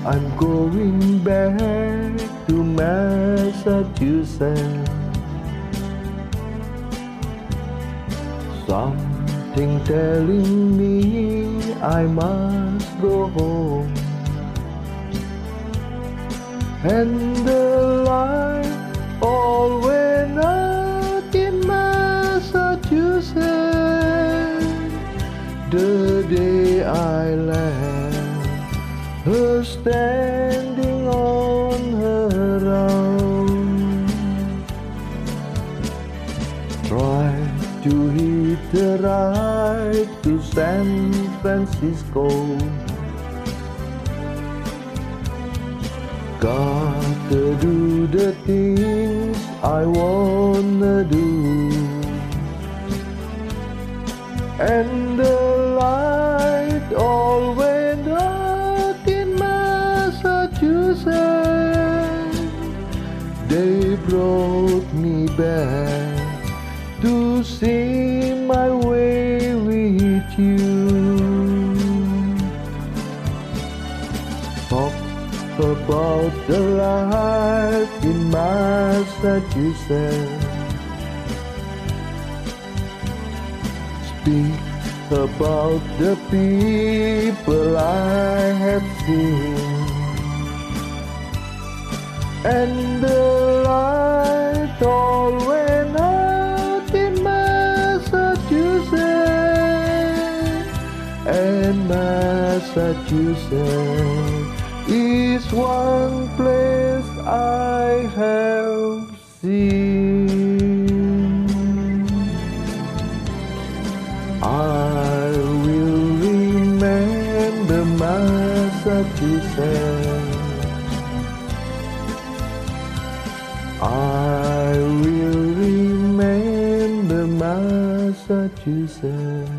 I'm going back to Massachusetts. Something telling me I must go home. And the light all went out in Massachusetts the day I left her standing on her own. Try to hit the ride to San Francisco. Gotta do the things I wanna do. And the light all went out in Massachusetts. They brought me back to see my way with you. Talk about the life in Massachusetts. Speak about the people I have seen. And the light all went out in Massachusetts. And Massachusetts is one place I have seen. I will remember Massachusetts. I will remember Massachusetts.